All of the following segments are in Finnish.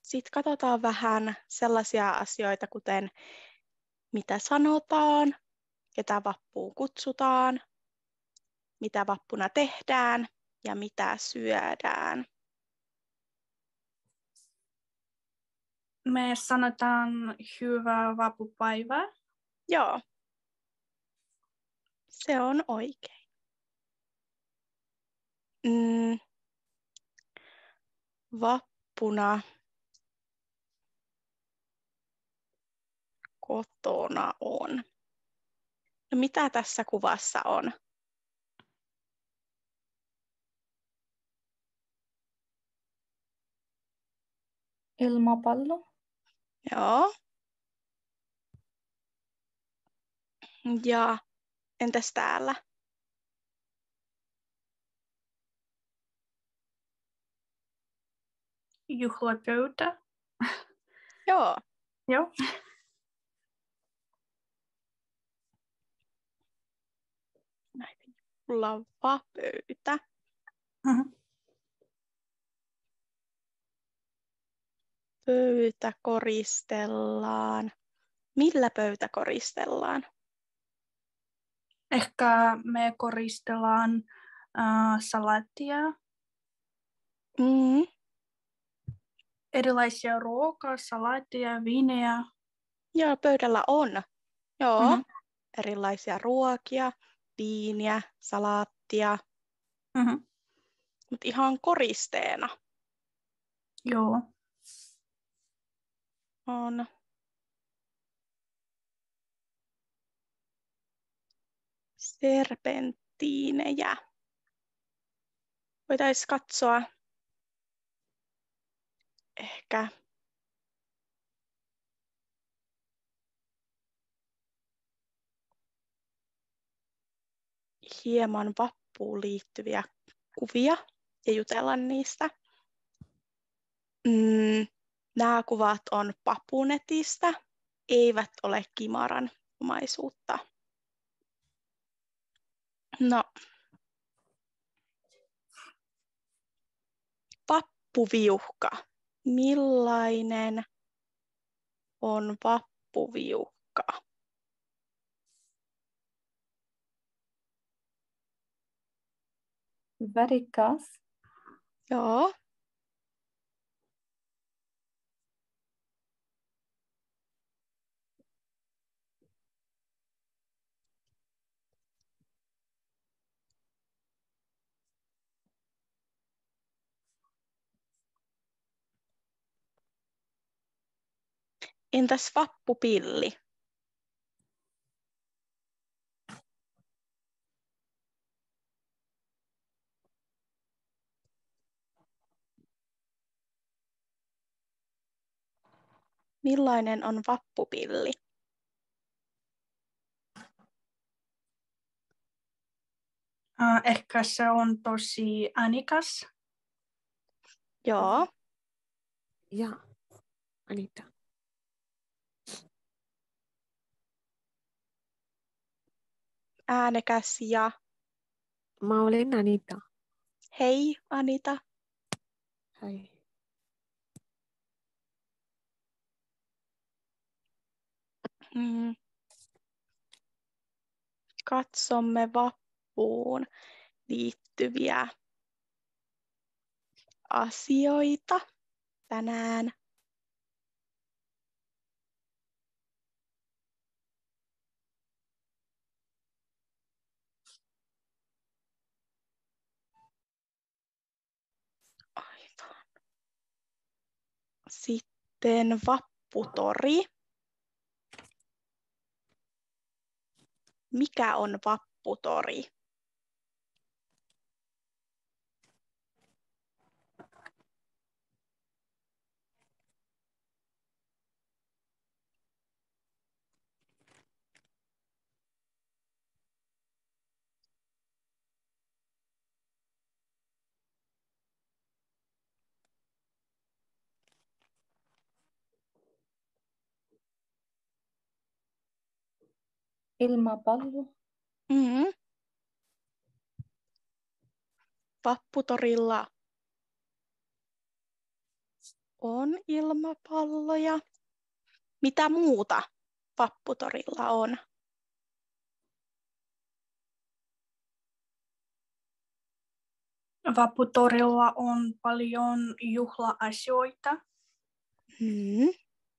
Sitten katsotaan vähän sellaisia asioita, kuten mitä sanotaan, ketä vappuun kutsutaan, mitä vappuna tehdään ja mitä syödään. Me sanotaan hyvää vappupäivää. Joo, se on oikein. Vappuna kotona on. No mitä tässä kuvassa on? Ilmapallo. Joo. Ja entäs täällä? Juhlapöytä. Joo. Joo. Juhlapöytä. Pöytä koristellaan. Millä pöytä koristellaan? Ehkä me koristellaan salaattia. Erilaisia ruokaa, salaattia, viinejä. Joo, pöydällä on. Joo, erilaisia ruokia, viiniä, salaattia. Mutta ihan koristeena Joo. on serpenttiinejä. Voitaisiin katsoa ehkä hieman vappuun liittyviä kuvia ja jutella niistä. Nämä kuvat on Papunetista, eivät ole Kimaran omaisuutta. No, vappuviuhka. Millainen on vappuviuhka? Värikäs. Joo. Entäs vappupilli? Millainen on vappupilli? Ehkä se on tosi äänikäs. Joo. Ja Anita. Äänekäs ja... Mä olin Anita. Hei, Anita. Hei. Katsomme vappuun liittyviä asioita tänään. Aivan. Sitten vapputori. Mikä on vapputori? Ilmapallo. Vapputorilla on ilmapalloja. Mitä muuta vapputorilla on? Vapputorilla on paljon juhla-asioita. Hmm.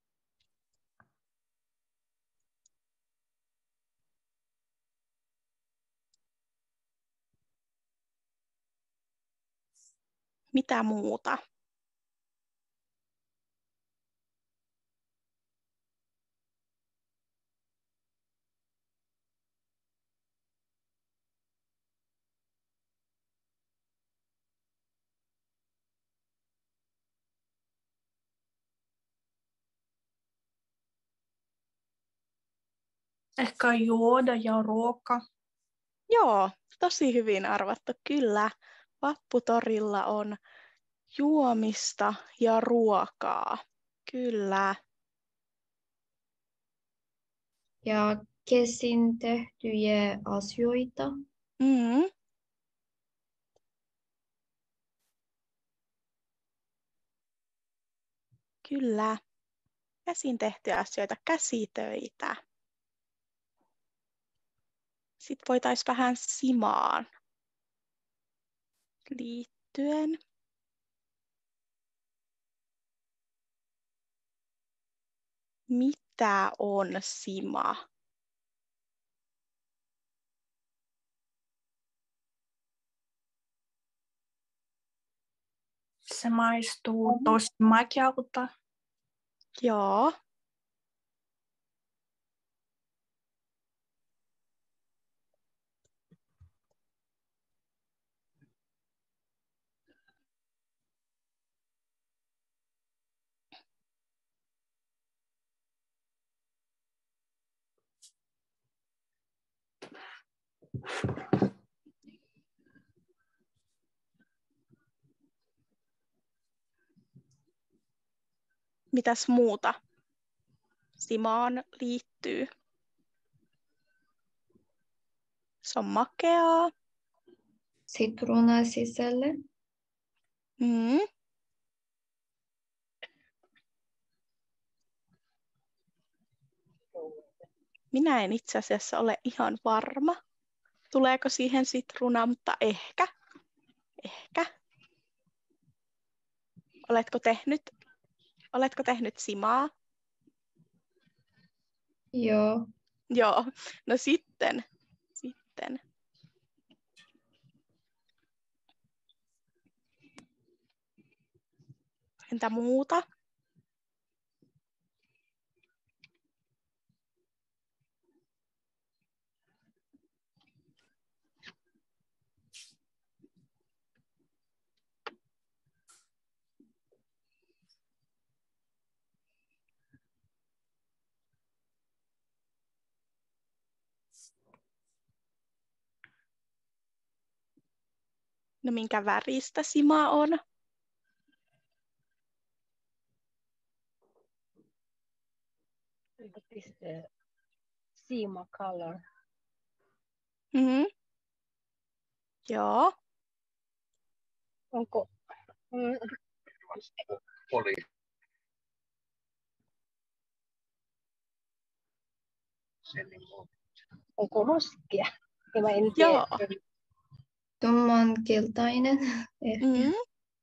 Mitä muuta? Ehkä juoda ja ruoka. Joo, tosi hyvin arvattu. Kyllä, vapputorilla on juomista ja ruokaa. Kyllä. Ja käsin tehtyjä asioita. Mm. Kyllä. Käsin tehtyjä asioita, käsitöitä. Sitten voitaisiin vähän simaan liittyen. Mitä on sima? Se maistuu tosi makealta. Joo. Mitäs muuta simaan liittyy? Se on makeaa. Sitruuna sisälle. Mm. Minä en itse asiassa ole ihan varma. Tuleeko siihen sitruunaa, mutta ehkä. Ehkä. Oletko tehnyt simaa? Joo. Joo. No sitten. Entä muuta? No minkä väristä sima on? What is the Sima color? Mm-hmm. Joo. Onko Oli. onko roskia? Ja mä en Joo. tiedä. Tumman keltainen. Ehkä. Mm-hmm.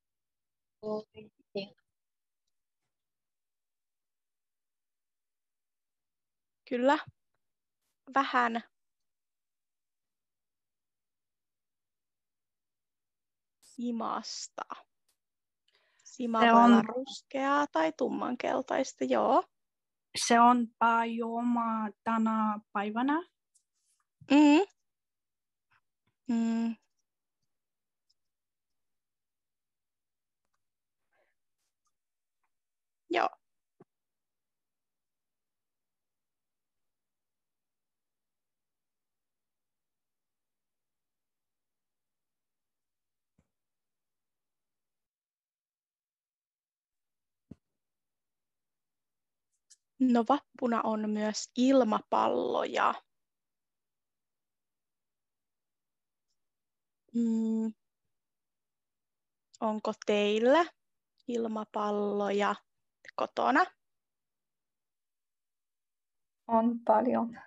Kyllä. Vähän. Simasta. Sima Se voi olla on- ruskeaa tai tummankeltaista, joo. Se on pääjuoma tänä päivänä. Mm. Mm. Joo. No vappuna on myös ilmapalloja. Onko teillä ilmapalloja kotona? On paljon.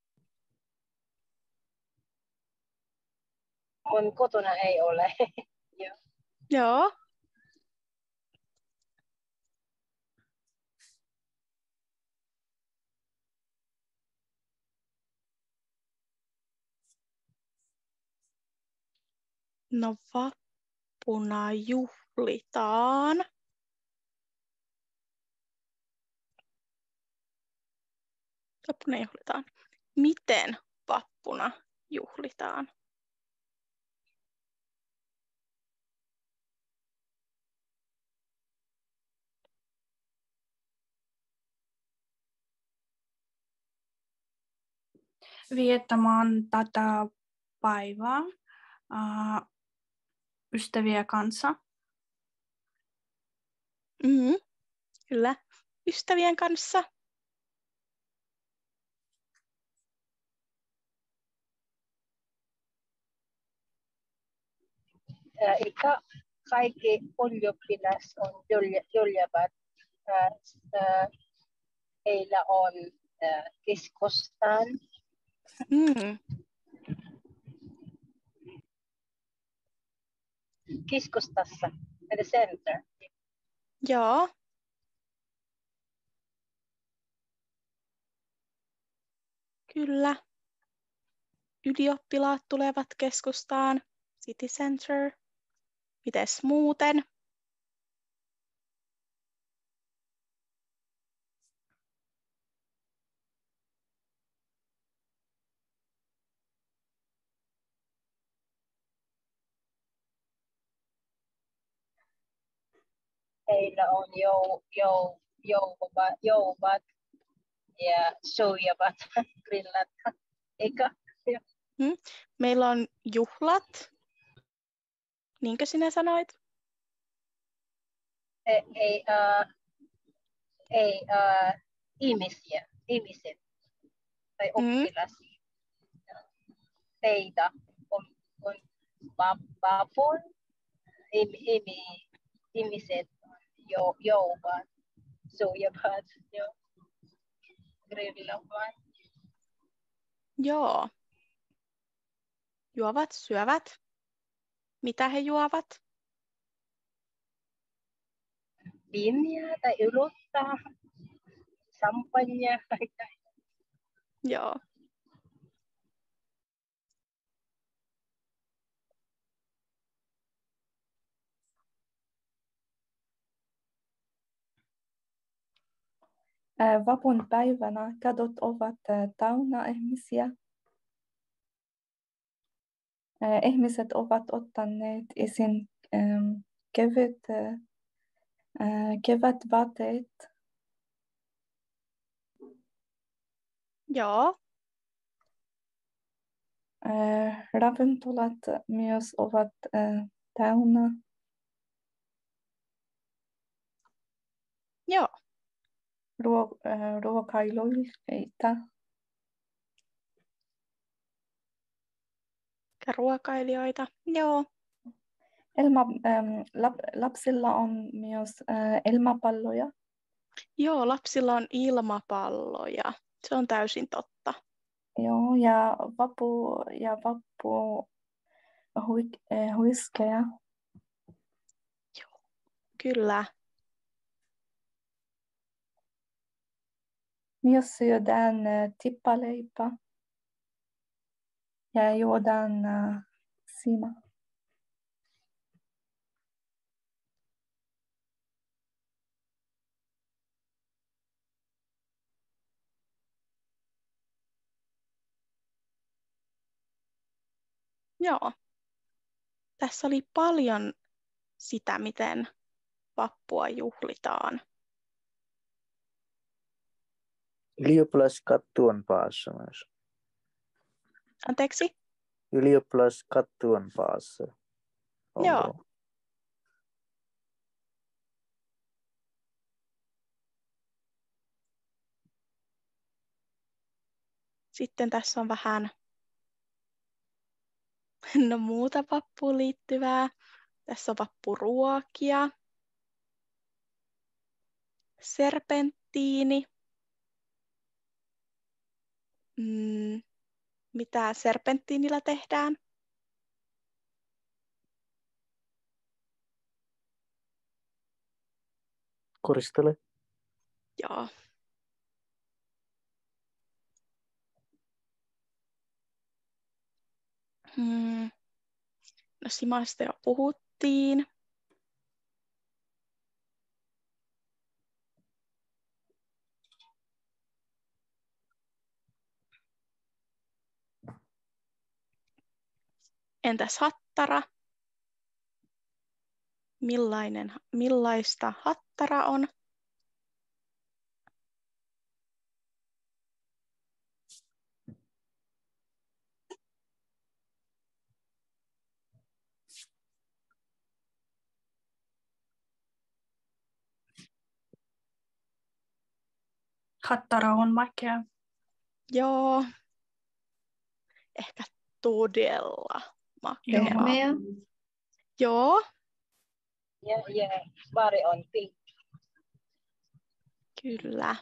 Mun kotona ei ole. Joo. No vappuna juhlitaan. Vappuna juhlitaan. Miten vappuna juhlitaan? Viettämään tätä päivää ystävien kanssa. Kyllä, ystävien kanssa. Eli kaikki ylioppilas on jollevat. Heillä on keskustaan. Keskustassa, the center. Joo. Kyllä. Ylioppilaat tulevat keskustaan. City Center. Mites muuten? Heillä on jouvat ja soujavat grillat. Eikä? Meillä on juhlat. Niinkö sinä sanoit? Ei ihmiset tai oppilasia. Heitä on vapun ihmiset jouvat, soujavat ja grillavat. Joo. Juovat, syövät. Mitä he juovat? Viiniä tai ylottaa, champagnea. Joo. Vapun päivänä kadut ovat täynnä ihmisiä. Ihmiset ovat ottaneet esiin kevätvaatteet. Joo. Ravintolat myös ovat täynnä. Joo. Ruokailuita. Ruokailijoita. Joo. Lapsilla on myös ilmapalloja. Joo, lapsilla on ilmapalloja. Se on täysin totta. Joo, ja vappu huiskeja. Joo, kyllä. Myös syödään tippaleipä ja juodaan sima. Joo. Tässä oli paljon sitä, miten vappua juhlitaan. Ylioppilaskattu on paassa myös. Anteeksi? Ylioppilaskattu on paassa. Onko? Joo. Sitten tässä on vähän muuta vappuun liittyvää. Tässä on vappuruokia. serpenttiini. Mitä serpenttiinillä tehdään? Koristele. Joo. No simasta jo puhuttiin. Entäs hattara? Millaista hattara on? Hattara on makea. Joo. Ehkä todella makea. Pehmeä. Joo, Ja pari on pink. kyllä.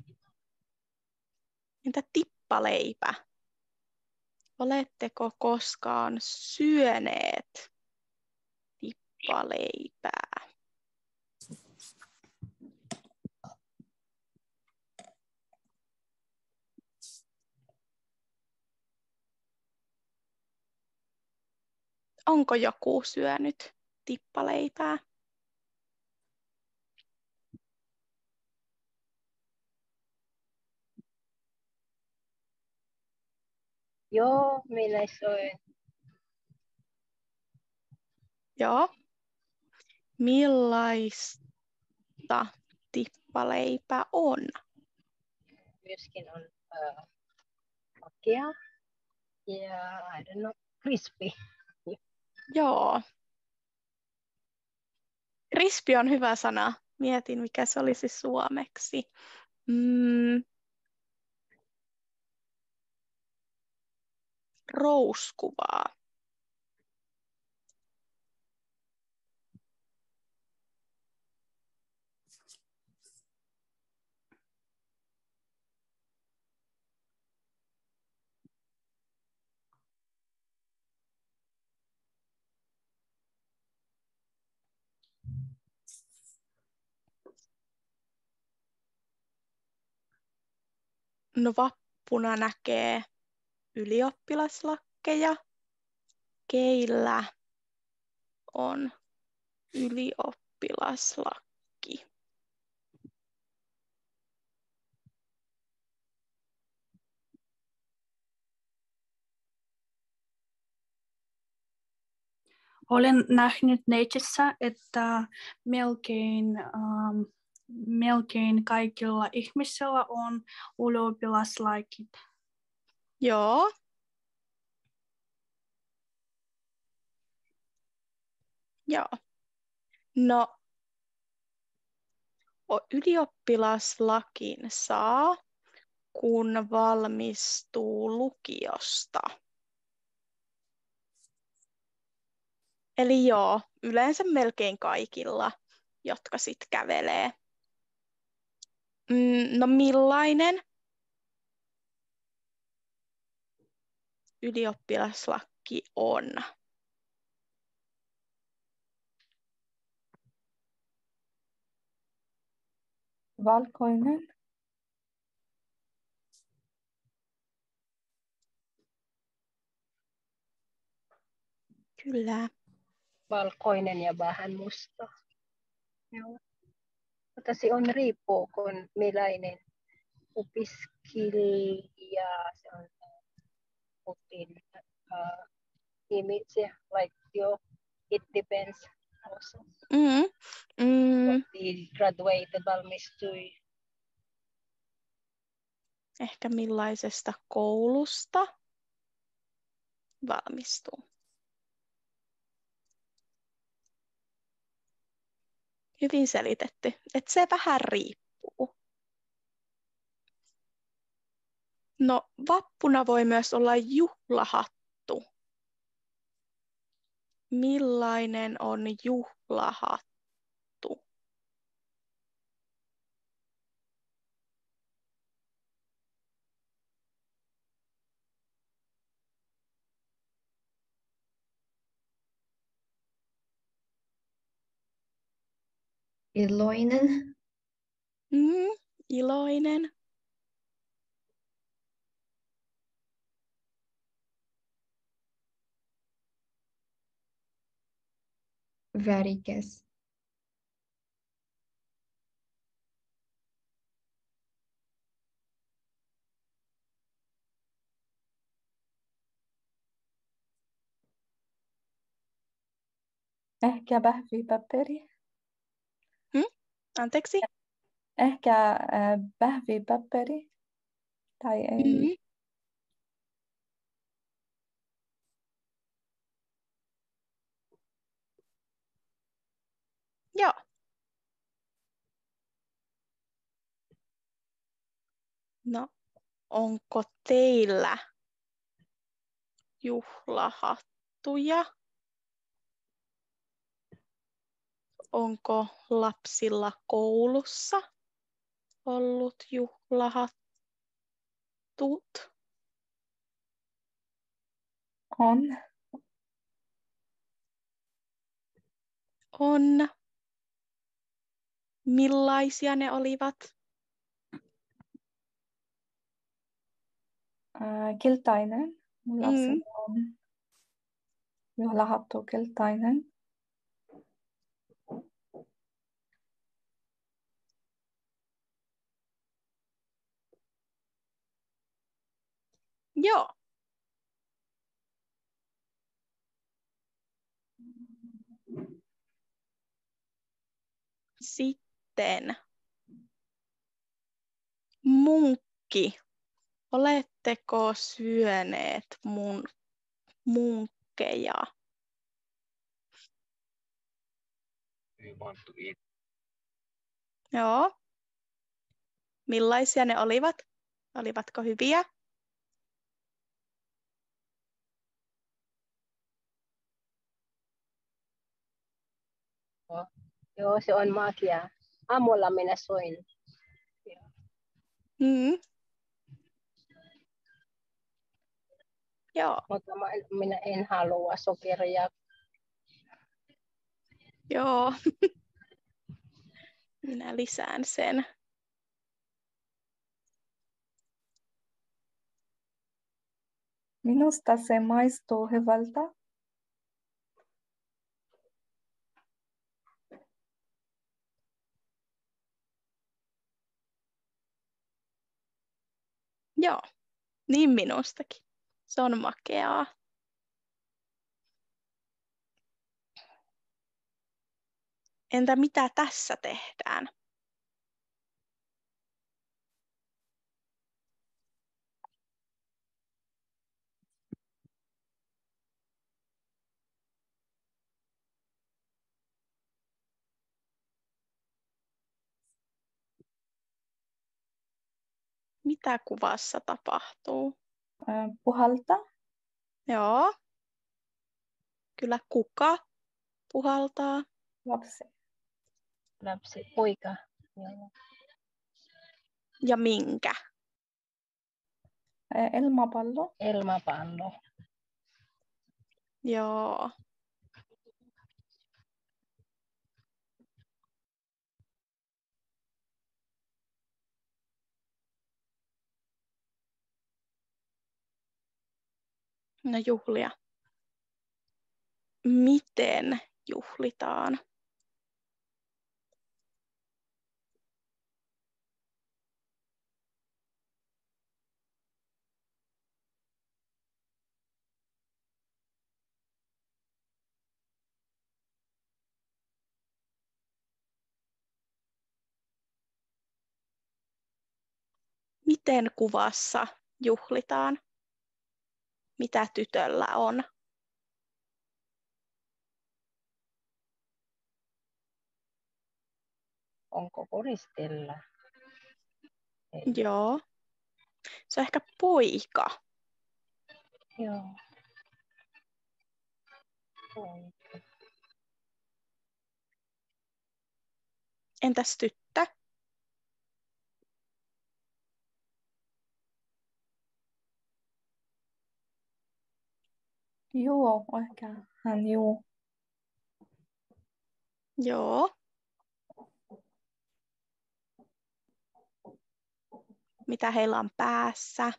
Entä tippaleipä? Oletteko koskaan syöneet tippaleipää? Onko joku syönyt tippaleipää? Joo, minä söin. Joo. Millaista tippaleipä on? Myöskin on makea ja I don't know, crispy. Joo. Krispi on hyvä sana. Mietin, mikä se olisi suomeksi. Rouskuvaa. No vappuna näkee ylioppilaslakkeja. Keillä on ylioppilaslakki? Olen nähnyt netissä, että melkein kaikilla ihmisillä on ylioppilaslakit. Joo. Joo. No, ylioppilaslakin saa, kun valmistuu lukiosta. Eli joo, yleensä melkein kaikilla, jotka sitten kävelee. No millainen ylioppilaslakki on? Valkoinen. Kyllä. Valkoinen ja vähän musta. Joo. Mutta se on riippuu, kun millainen opiskelija se on putin image, like it depends also. Graduated valmistui. Ehkä millaisesta koulusta valmistuu. Hyvin selitetty, että se vähän riippuu. No, vappuna voi myös olla juhlahattu. Millainen on juhlahattu? Iloinen. Iloinen. Värikäs. Ehkä vähvipapperi. Anteeksi? Ehkä vähvipapperi. Tai ei. Joo. No, onko teillä juhlahattuja? Onko lapsilla koulussa ollut juhlahattut? On. On. Millaisia ne olivat? Keltainen. Mun lapsella on juhlahattu keltainen. Joo. Sitten munkki. Oletteko syöneet munkkeja? Joo. Millaisia ne olivat? Olivatko hyviä? Joo, se on magia. Aamulla minä soin. Joo. Mutta minä en halua sokeria. Joo. Minä lisään sen. Minusta se maistuu hyvältä. Joo. Niin minustakin. Se on makeaa. Entä mitä tässä tehdään? Mitä kuvassa tapahtuu? Puhalta. Joo. Kyllä kuka puhaltaa? Lapsi. Lapsi, poika. Joo. Ja minkä? Ilmapallo. Ilmapallo. Joo. No juhlia. Miten juhlitaan? Miten kuvassa juhlitaan? Mitä tytöllä on? Onko koristella? Ei. Joo. Se on ehkä poika. Joo. Poika. Entäs tyttö? Joo, ehkä hän joo. Joo. mitä heillä on päässä.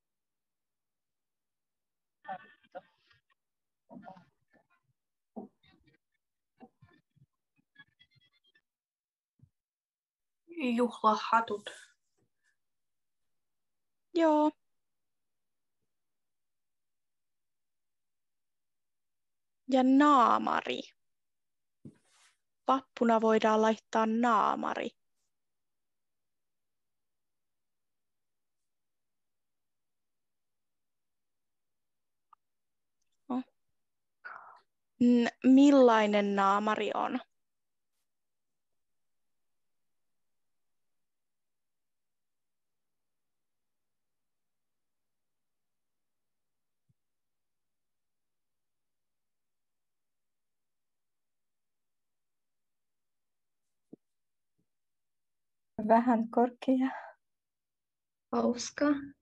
Juhlahatut. Joo. Ja naamari. Vappuna voidaan laittaa naamari. No. Millainen naamari on? Vähän korkea. Hauska.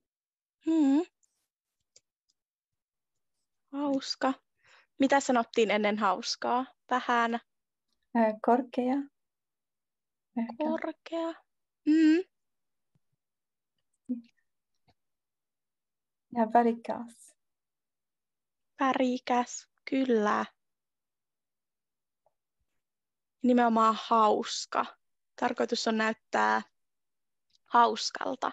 Hauska. Mitä sanottiin ennen hauskaa? Vähän Korkea. Ehkä. korkea. Ja värikäs. Värikäs, kyllä. Nimenomaan hauska. Tarkoitus on näyttää hauskalta.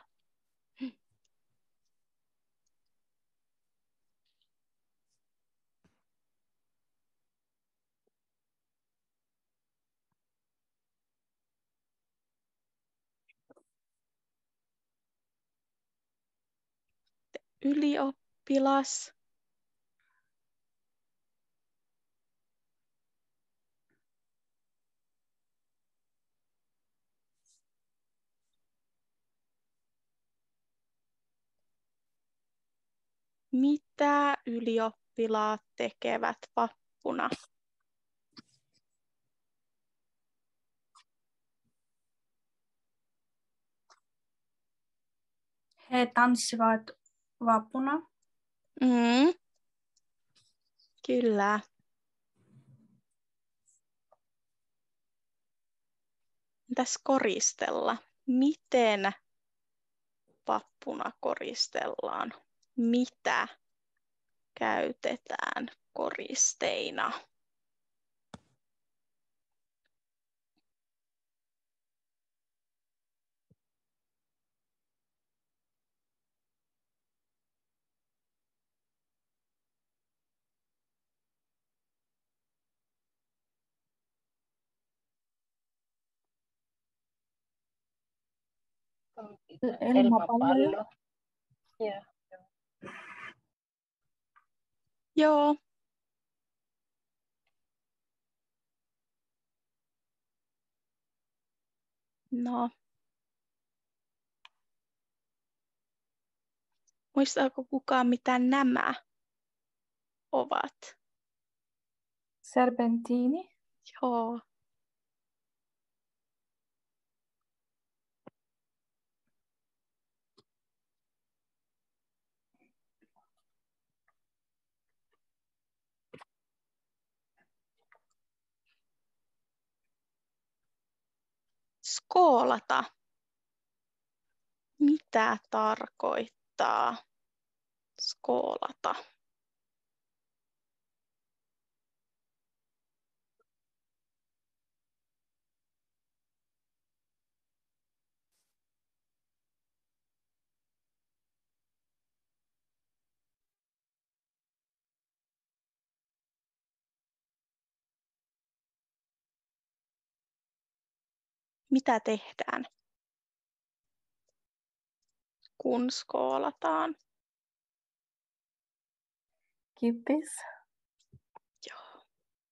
Ylioppilas. Mitä ylioppilaat tekevät vappuna? He tanssivat vappuna. Kyllä. Entäs koristella? Miten vappuna koristellaan? Mitä käytetään koristeina? Ilmapalloja. Ja. Joo. No. Muistaako kukaan, mitä nämä ovat? Serpentiini. Joo. Skoolata. Mitä tarkoittaa skoolata? Mitä tehdään, kun skoolataan? Kippis. Joo.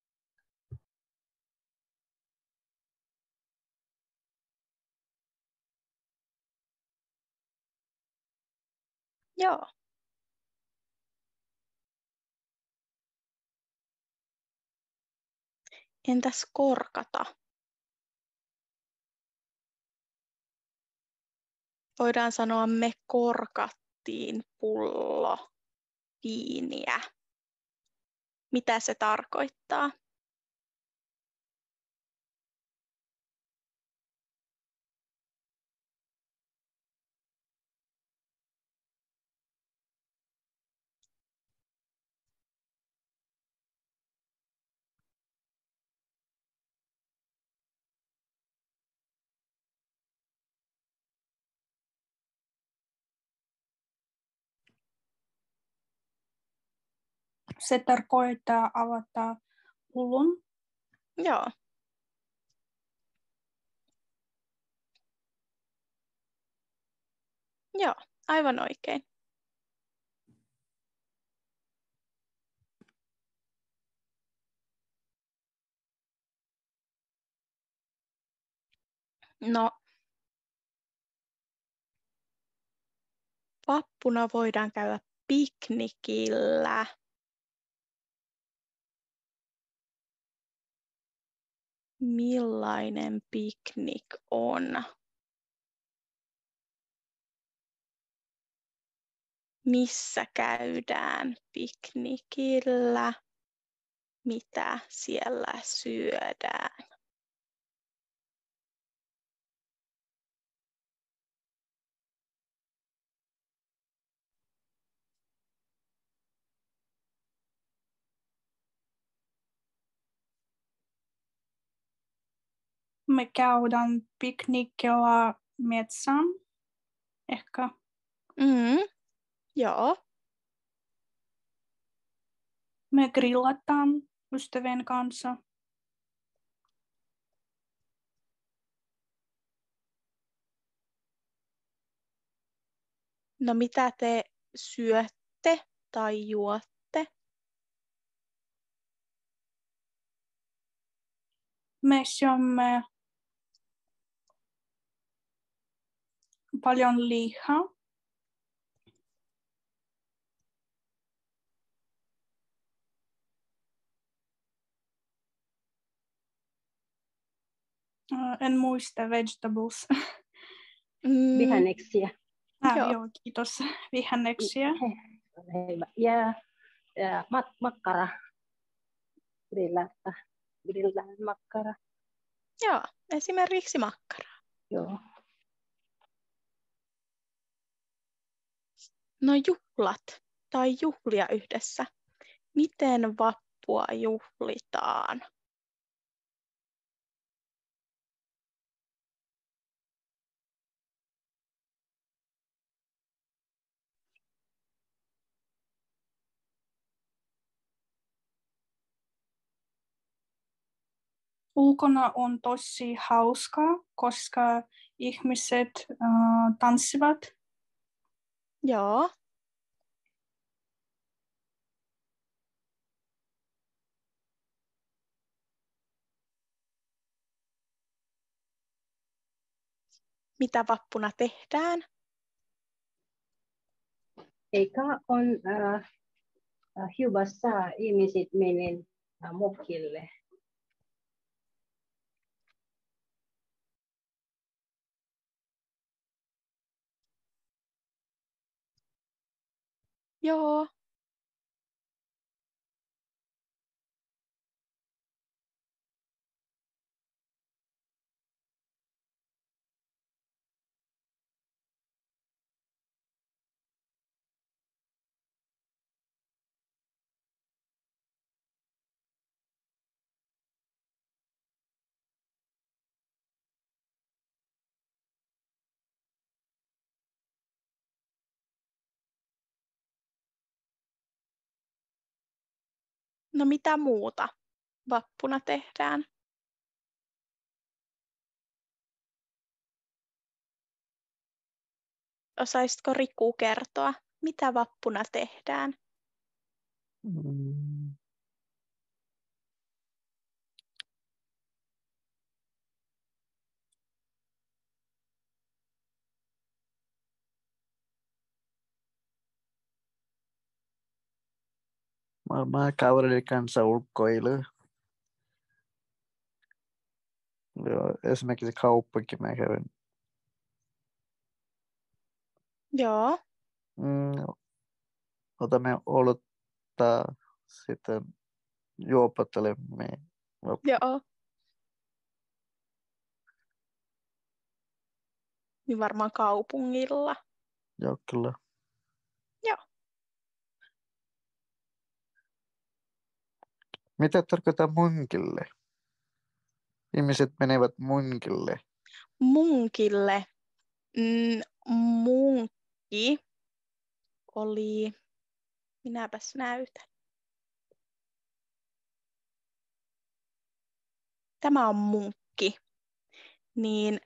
Joo. Entäs korkata? Voidaan sanoa, me korkattiin pullo viiniä. Mitä se tarkoittaa? Se tarkoittaa avata hullun. Joo. Joo, aivan oikein. No, vappuna voidaan käydä piknikillä. Millainen piknik on? Missä käydään piknikillä? Mitä siellä syödään? Me käydään piknikilla metsään. Ehkä. Joo. Me grillataan ystävien kanssa. No mitä te syötte tai juotte? Me syömme paljon lihaa. En muista vegetables. Vihanneksia. Joo. Joo, kiitos. Vihanneksia. Ja makkara. Grillään makkara. Joo, esimerkiksi makkaraa. Joo. No juhlat tai juhlia yhdessä. Miten vappua juhlitaan? Ulkona on tosi hauskaa, koska ihmiset tanssivat. Joo. Mitä vappuna tehdään? Eikä on hyvä saa ihmiset menen mokille. Joo. No mitä muuta vappuna tehdään? Osaisitko Riku kertoa, mitä vappuna tehdään? Mm. Mä kavereiden kanssa ulkoilu. Joo, esimerkiksi kauppakin mä kävin. Joo. Otamme olutta, sitten juopottelemme. Joo. Niin varmaan kaupungilla. Joo, kyllä. Joo. Mitä tarkoittaa munkille? Ihmiset menevät munkille. Munkille. Munkki oli, minäpäs näytän. tämä on munkki, niin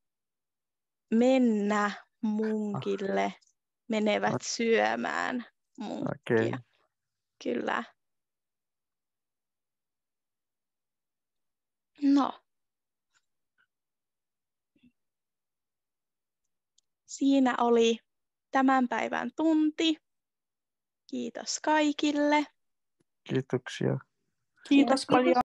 mennä munkille, menevät syömään munkkia. Okei. Kyllä. No. Siinä oli tämän päivän tunti. Kiitos kaikille. Kiitoksia. Kiitos paljon.